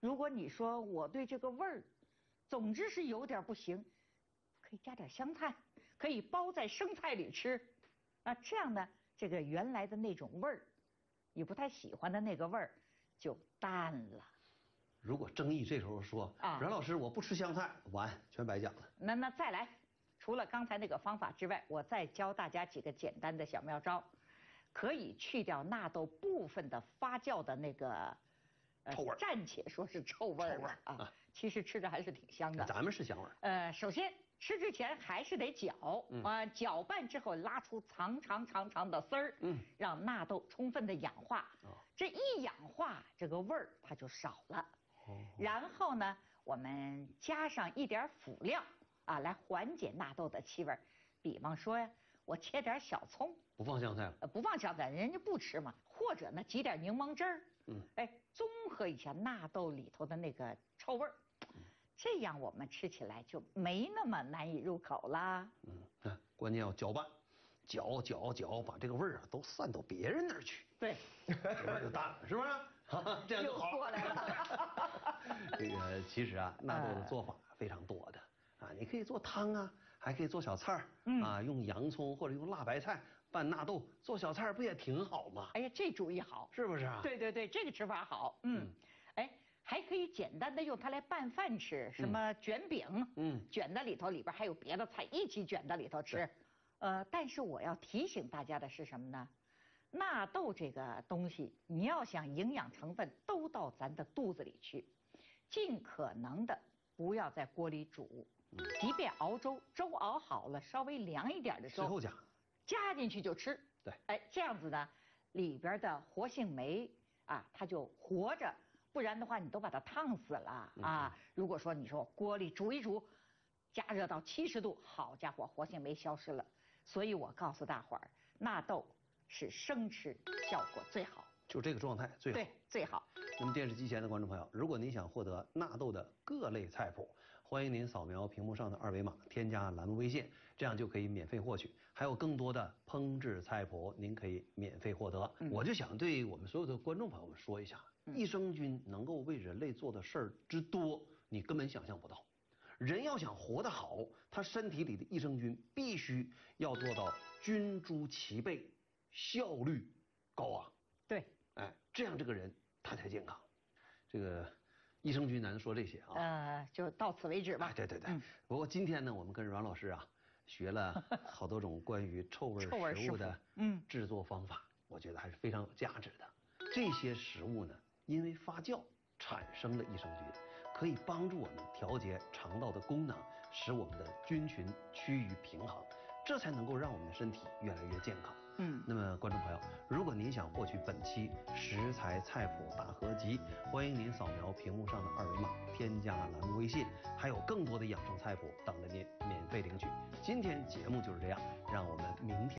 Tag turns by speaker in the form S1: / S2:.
S1: 如果你说我对这个味儿，总之是有点不行，可以加点香菜，可以包在生菜里吃，那这样呢，这个原来的那种味儿，你不太喜欢的那个味儿就淡了。
S2: 如果郑毅这时候说阮老师我不吃香菜，完全白讲了。
S1: 那再来，除了刚才那个方法之外，我再教大家几个简单的小妙招，可以去掉纳豆部分的发酵的那个
S2: 臭味，
S1: 暂且说是臭味儿啊，其实吃着还是挺香的。
S2: 咱们是香味儿。
S1: 首先吃之前还是得搅搅拌之后拉出长长的丝儿，让纳豆充分的氧化。这一氧化，这个味儿它就少了。然后呢，我们加上一点辅料啊，来缓解纳豆的气味。比方说呀，我切点小葱，
S2: 不放香菜了。
S1: 不放香菜，人家不吃嘛。或者呢，挤点柠檬汁儿，综合一下纳豆里头的那个臭味儿，这样我们吃起来就没那么难以入口啦。
S2: 关键要搅拌，搅，把这个味儿啊都散到别人那儿去。
S1: 对，
S2: 这味儿就淡了，是不是？这样就好。
S1: 又过来了。
S2: 这个其实啊，纳豆的做法非常多的啊，你可以做汤啊，还可以做小菜儿啊，用洋葱或者用辣白菜拌纳豆做小菜儿，不也挺好吗？
S1: 哎呀，这主意好，
S2: 是不是啊？
S1: 对，这个吃法好。还可以简单的用它来拌饭吃，什么卷饼，卷在里头，里边还有别的菜一起卷在里头吃。但是我要提醒大家的是什么呢？纳豆这个东西，你要想营养成分都到咱的肚子里去，尽可能的不要在锅里煮，即便熬粥，粥熬好了，稍微凉一点的粥，
S2: 最后
S1: 加进去就吃。
S2: 对，
S1: 这样子呢，里边的活性酶啊，它就活着，不然的话你都把它烫死了啊。如果说你说锅里煮一煮，加热到70度，好家伙，活性酶消失了。所以我告诉大伙儿，纳豆是生吃效果最好，
S2: 就这个状态最好。
S1: 对，最好。
S2: 那么电视机前的观众朋友，如果您想获得纳豆的各类菜谱，欢迎您扫描屏幕上的二维码，添加栏目微信，这样就可以免费获取。还有更多的烹制菜谱，您可以免费获得。我就想对我们所有的观众朋友们说一下，益生菌能够为人类做的事儿之多，你根本想象不到。人要想活得好，他身体里的益生菌必须要做到菌株齐备，效率高啊。
S1: 对，
S2: 这样这个人他才健康。这个益生菌咱说这些啊，
S1: 就到此为止吧。
S2: 对。不过今天呢，我们跟阮老师啊学了好多种关于臭味食物的制作方法，我觉得还是非常有价值的。这些食物呢，因为发酵产生了益生菌，可以帮助我们调节肠道的功能，使我们的菌群趋于平衡，这才能够让我们的身体越来越健康。那么观众朋友，如果您想获取本期食材菜谱大合集，欢迎您扫描屏幕上的二维码，添加栏目微信，还有更多的养生菜谱等着您免费领取。今天节目就是这样，让我们明天